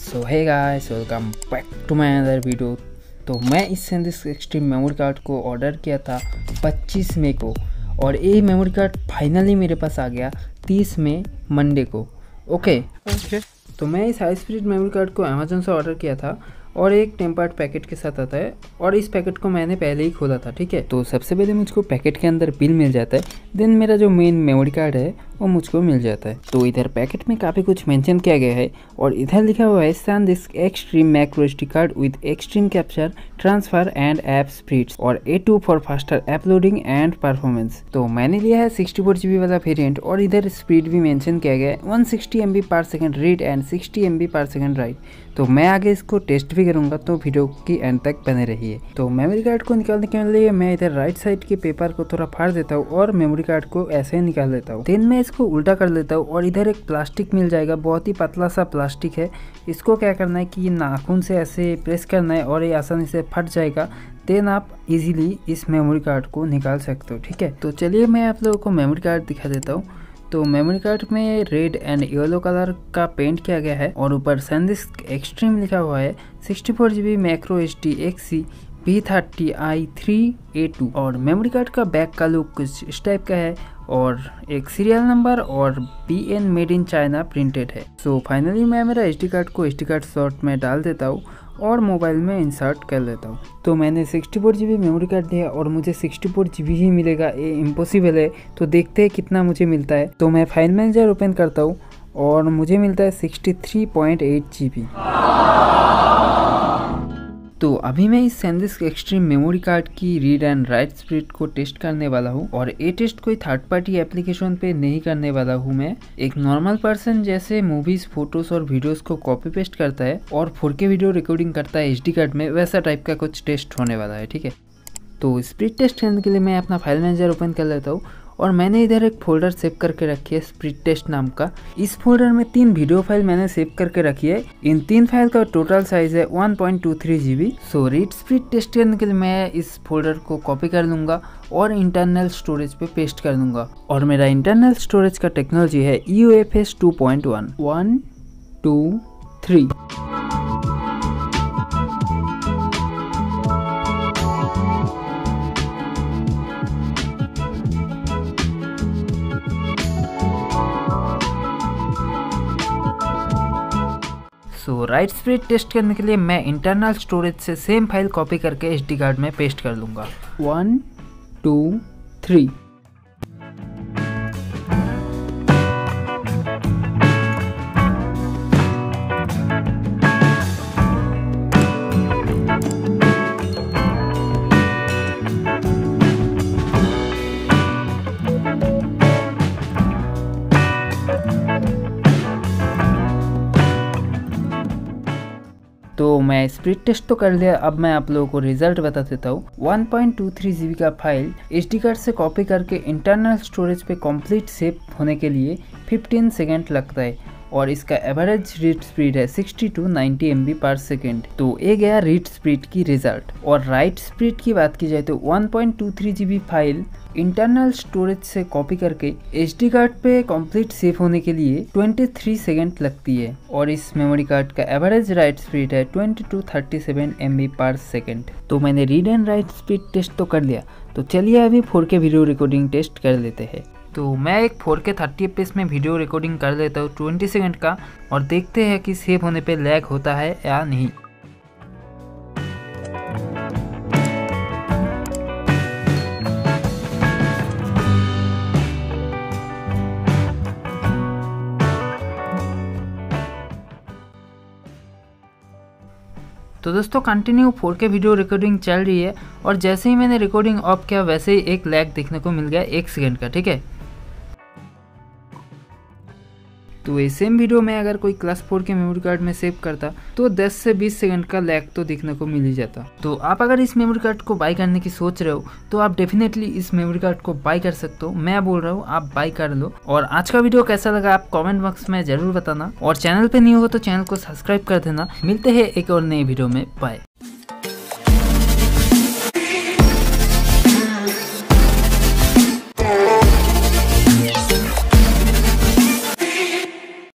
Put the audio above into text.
So hey guys, welcome back to my another video. तो मैं इस SanDisk एक्सट्रीम मेमोरी कार्ड को order किया था 25 मई को और ये मेमोरी कार्ड फाइनली मेरे पास आ गया 30 मई मंडे को। ओके। तो मैं इस हाई स्पीड मेमोरी कार्ड को अमेजोन से ऑर्डर किया था और एक टेम्पर्ड पैकेट के साथ आता है और इस पैकेट को मैंने पहले ही खोला था। ठीक है, तो सबसे पहले मुझको पैकेट के अंदर बिल मिल जाता है, देन मेरा जो मेन मेमोरी कार्ड है वो मुझको मिल जाता है। तो इधर पैकेट में काफ़ी कुछ मेंशन किया गया है और इधर लिखा हुआ है SanDisk extreme micro SD card with extreme capture transfer and app speeds और A2 for faster uploading and performance. तो मैंने लिया है 64 GB वाला वेरिएंट और इधर स्पीड भी मेंशन किया गया है 160 MB पर सेकेंड रीड एंड 60 MB पर सेकेंड राइट। तो मैं आगे इसको टेस्ट भी करूंगा, तो वीडियो की एंड तक बने रहिए। तो मेमोरी कार्ड को निकालने के लिए मैं इधर राइट साइड के पेपर को थोड़ा फाड़ देता हूँ और मेमोरी कार्ड को ऐसे ही निकाल लेता हूँ। देन मैं इसको उल्टा कर लेता हूँ और इधर एक प्लास्टिक मिल जाएगा, बहुत ही पतला सा प्लास्टिक है। इसको क्या करना है कि ये नाखून से ऐसे प्रेस करना है और ये आसानी से फट जाएगा। देन आप इजीली इस मेमोरी कार्ड को निकाल सकते हो। ठीक है, तो चलिए मैं आप लोगों को मेमोरी कार्ड दिखा देता हूँ। तो मेमोरी कार्ड में रेड एंड येलो कलर का पेंट किया गया है और ऊपर SanDisk एक्सट्रीम लिखा हुआ है। 64 GB macro HD XC B30i 3A2 और मेमोरी कार्ड का बैक का लुक कुछ इस टाइप का है और एक सीरियल नंबर और BN made in China printed है। सो फाइनली मैं मेरा SD कार्ड को SD कार्ड स्लॉट में डाल देता हूँ और मोबाइल में इंसर्ट कर लेता हूँ। तो मैंने 64 GB मेमोरी कार्ड दिया और मुझे 64 GB ही मिलेगा, ये इम्पॉसिबल है। तो देखते हैं कितना मुझे मिलता है। तो मैं फाइल मैनेजर ओपन करता हूँ और मुझे मिलता है 63.8 GB। तो अभी मैं इस SanDisk एक्सट्रीम मेमोरी कार्ड की रीड एंड राइट स्पीड को टेस्ट करने वाला हूँ और ये टेस्ट कोई थर्ड पार्टी एप्लीकेशन पे नहीं करने वाला हूँ। मैं एक नॉर्मल पर्सन जैसे मूवीज, फोटोज और वीडियोस को कॉपी पेस्ट करता है और 4K वीडियो रिकॉर्डिंग करता है SD कार्ड में, वैसा टाइप का कुछ टेस्ट होने वाला है। ठीक है, तो स्पीड टेस्ट करने के लिए मैं अपना फाइल मैनेजर ओपन कर लेता हूँ और मैंने इधर एक फोल्डर सेव करके रखी है स्पीड टेस्ट नाम का। इस फोल्डर में 3 वीडियो फाइल मैंने सेव करके रखी है। इन 3 फाइल का टोटल साइज है 1.23 GB। So read speed test करने के लिए मैं इस फोल्डर को कॉपी कर लूँगा और इंटरनल स्टोरेज पे पेस्ट कर दूंगा और मेरा इंटरनल स्टोरेज का टेक्नोलॉजी है UFS 2.1 1 2 3। तो राइट स्पीड टेस्ट करने के लिए मैं इंटरनल स्टोरेज से सेम फाइल कॉपी करके SD कार्ड में पेस्ट कर लूँगा 1 2 3। तो मैं स्पीड टेस्ट तो कर लिया, अब मैं आप लोगों को रिजल्ट बता देता हूँ। 1.23 GB का फाइल SD कार्ड से कॉपी करके इंटरनल स्टोरेज पे कंप्लीट सेव होने के लिए 15 सेकेंड लगता है और इसका एवरेज रीड स्पीड है 60 to 90 MB पर सेकेंड। तो ये गया रीड स्पीड की रिजल्ट। और राइट स्पीड की बात की जाए तो 1.23 GB फाइल इंटरनल स्टोरेज से कॉपी करके SD कार्ड पे कंप्लीट सेव होने के लिए 23 सेकेंड लगती है और इस मेमोरी कार्ड का एवरेज राइट स्पीड है 20 to 37 MB पर सेकेंड। तो मैंने read and write speed test तो कर लिया, तो चलिए अभी 4K वीडियो रिकॉर्डिंग टेस्ट कर लेते हैं। तो मैं एक 4K 30 fps में वीडियो रिकॉर्डिंग कर लेता हूँ 20 सेकेंड का और देखते हैं कि सेव होने पे लैग होता है या नहीं। तो दोस्तों कंटिन्यू 4K वीडियो रिकॉर्डिंग चल रही है और जैसे ही मैंने रिकॉर्डिंग ऑफ किया वैसे ही एक लैग देखने को मिल गया 1 सेकेंड का। ठीक है, तो ये सेम वीडियो में अगर कोई क्लास 4 के मेमोरी कार्ड में सेव करता तो 10 से 20 सेकंड का लैग तो देखने को मिल ही जाता। तो आप अगर इस मेमोरी कार्ड को बाय करने की सोच रहे हो तो आप डेफिनेटली इस मेमोरी कार्ड को बाय कर सकते हो। मैं बोल रहा हूँ आप बाय कर लो। और आज का वीडियो कैसा लगा आप कमेंट बॉक्स में जरूर बताना और चैनल पे नहीं हो तो चैनल को सब्सक्राइब कर देना। मिलते हैं एक और नई वीडियो में, बाय।